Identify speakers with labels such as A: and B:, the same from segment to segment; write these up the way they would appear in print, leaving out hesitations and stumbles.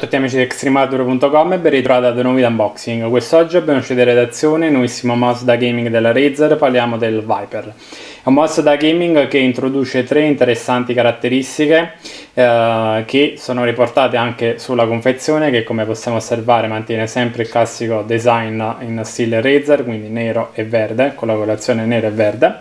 A: Ciao a tutti amici di extremehardware.com e ben ritrovati ad un nuovo video unboxing. Quest'oggi abbiamo uscito in redazione il nuovissimo mouse da gaming della Razer, parliamo del Viper. È un mouse da gaming che introduce tre interessanti caratteristiche che sono riportate anche sulla confezione, che come possiamo osservare mantiene sempre il classico design in stile Razer, quindi nero e verde, con la colorazione nero e verde.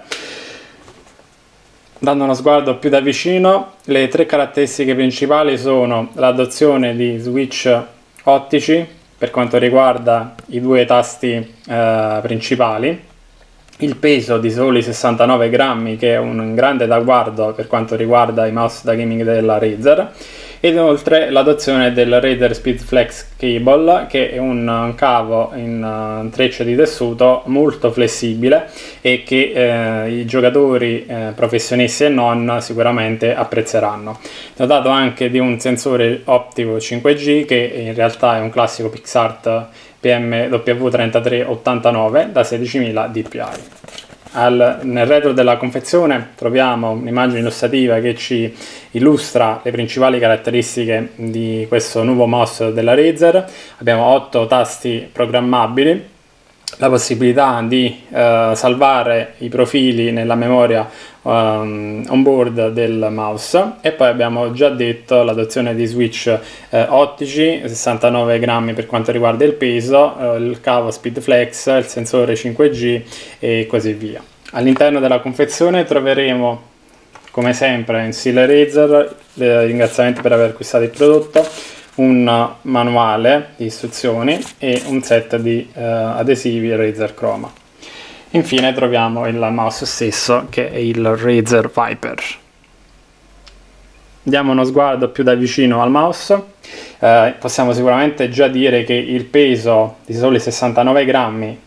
A: Dando uno sguardo più da vicino, le tre caratteristiche principali sono l'adozione di switch ottici per quanto riguarda i due tasti principali, il peso di soli 69 grammi che è un grande traguardo per quanto riguarda i mouse da gaming della Razer, ed inoltre l'adozione del Razer SpeedFlex Cable, che è un cavo in trecce di tessuto molto flessibile e che i giocatori professionisti e non sicuramente apprezzeranno. Dotato anche di un sensore ottico 5G che in realtà è un classico PixArt PMW3389 da 16.000 dpi. Nel retro della confezione troviamo un'immagine illustrativa che ci illustra le principali caratteristiche di questo nuovo mouse della Razer. Abbiamo 8 tasti programmabili, la possibilità di salvare i profili nella memoria onboard del mouse, e poi abbiamo già detto l'adozione di switch ottici, 69 grammi per quanto riguarda il peso, il cavo SpeedFlex, il sensore 5G e così via. All'interno della confezione troveremo, come sempre in stile Razer, ringraziamenti per aver acquistato il prodotto, un manuale di istruzioni e un set di adesivi Razer Chroma. Infine troviamo il mouse stesso, che è il Razer Viper. Diamo uno sguardo più da vicino al mouse. Possiamo sicuramente già dire che il peso di soli 69 grammi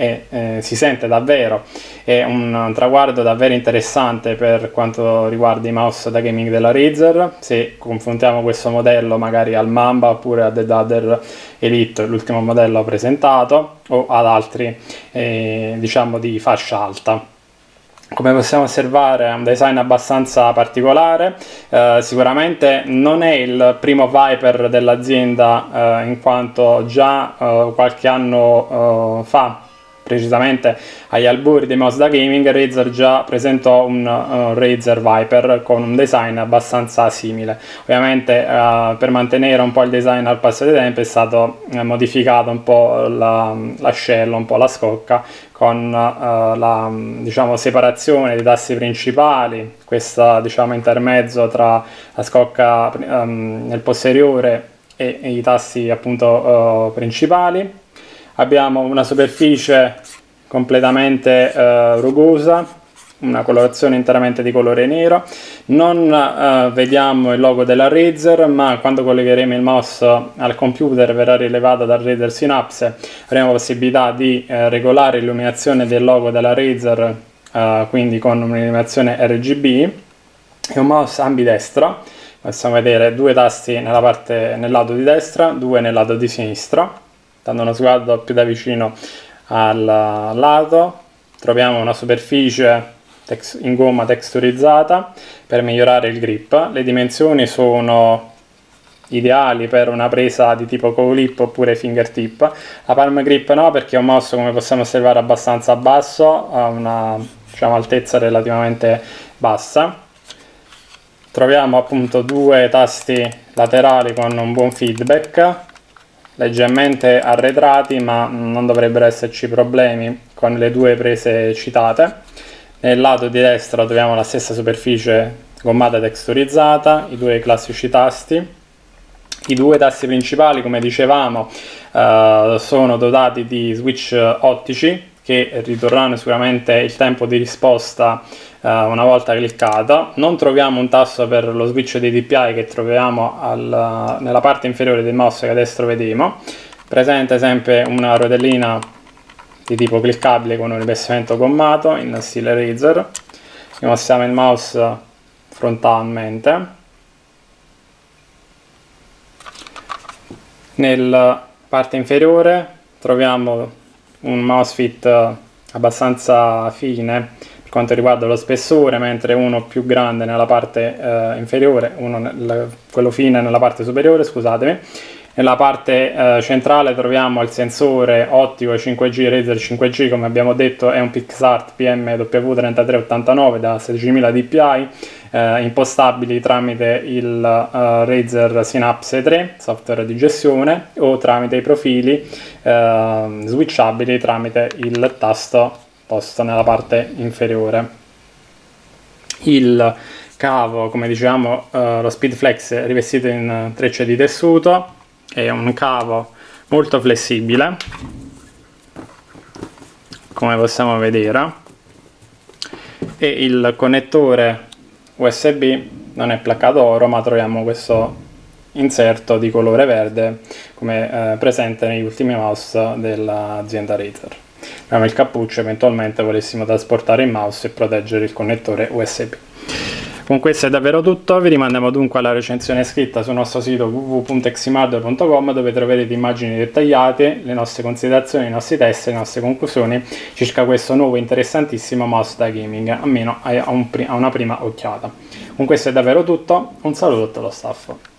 A: si sente davvero, è un traguardo davvero interessante per quanto riguarda i mouse da gaming della Razer. Se confrontiamo questo modello magari al Mamba oppure al The Dudder Elite, l'ultimo modello presentato, o ad altri diciamo di fascia alta. Come possiamo osservare è un design abbastanza particolare, sicuramente non è il primo Viper dell'azienda, in quanto già qualche anno fa, precisamente agli albori dei mouse da gaming, Razer già presentò un Razer Viper con un design abbastanza simile. Ovviamente per mantenere un po' il design al passo dei tempi è stato modificato un po' l'ascello, un po' la scocca, con la diciamo separazione dei tasti principali, questa diciamo intermezzo tra la scocca nel posteriore e i tasti appunto principali. Abbiamo una superficie completamente rugosa, una colorazione interamente di colore nero. Non vediamo il logo della Razer, ma quando collegheremo il mouse al computer verrà rilevato dal Razer Synapse. Avremo la possibilità di regolare l'illuminazione del logo della Razer, quindi con un'illuminazione RGB. È un mouse ambidestro, possiamo vedere due tasti nel lato di destra, due nel lato di sinistra. Dando uno sguardo più da vicino al lato, troviamo una superficie in gomma texturizzata per migliorare il grip. Le dimensioni sono ideali per una presa di tipo co-clip oppure fingertip. La palm grip no, perché è un mouse, come possiamo osservare, abbastanza basso, ha una diciamo altezza relativamente bassa. Troviamo appunto due tasti laterali con un buon feedback, leggermente arretrati, ma non dovrebbero esserci problemi con le due prese citate. Nel lato di destra troviamo la stessa superficie gommata texturizzata, i due classici tasti. I due tasti principali, come dicevamo, sono dotati di switch ottici che ridurranno sicuramente il tempo di risposta una volta cliccato. Non troviamo un tasto per lo switch dei DPI che troviamo nella parte inferiore del mouse che adesso vedremo. Presente sempre una rotellina di tipo cliccabile con un rivestimento gommato in stile Razer. Mostriamo il mouse frontalmente. Nella parte inferiore troviamo un mousefit abbastanza fine per quanto riguarda lo spessore, mentre uno più grande nella parte inferiore, quello fine nella parte superiore, scusatemi. Nella parte centrale troviamo il sensore ottico 5G, Razer 5G, come abbiamo detto è un PixArt PMW3389 da 16000 dpi, impostabili tramite il Razer Synapse 3, software di gestione, o tramite i profili, switchabili tramite il tasto posto nella parte inferiore. Il cavo, come dicevamo, lo Speedflex è rivestito in trecce di tessuto, è un cavo molto flessibile, come possiamo vedere, e il connettore USB non è placcato oro, ma troviamo questo inserto di colore verde come presente negli ultimi mouse dell'azienda Razer. Abbiamo il cappuccio eventualmente volessimo trasportare il mouse e proteggere il connettore USB. Con questo è davvero tutto, vi rimandiamo dunque alla recensione scritta sul nostro sito www.eximhardware.com, dove troverete immagini dettagliate, le nostre considerazioni, i nostri test e le nostre conclusioni circa questo nuovo interessantissimo mouse da gaming, almeno a una prima occhiata. Con questo è davvero tutto, un saluto a tutto lo staff.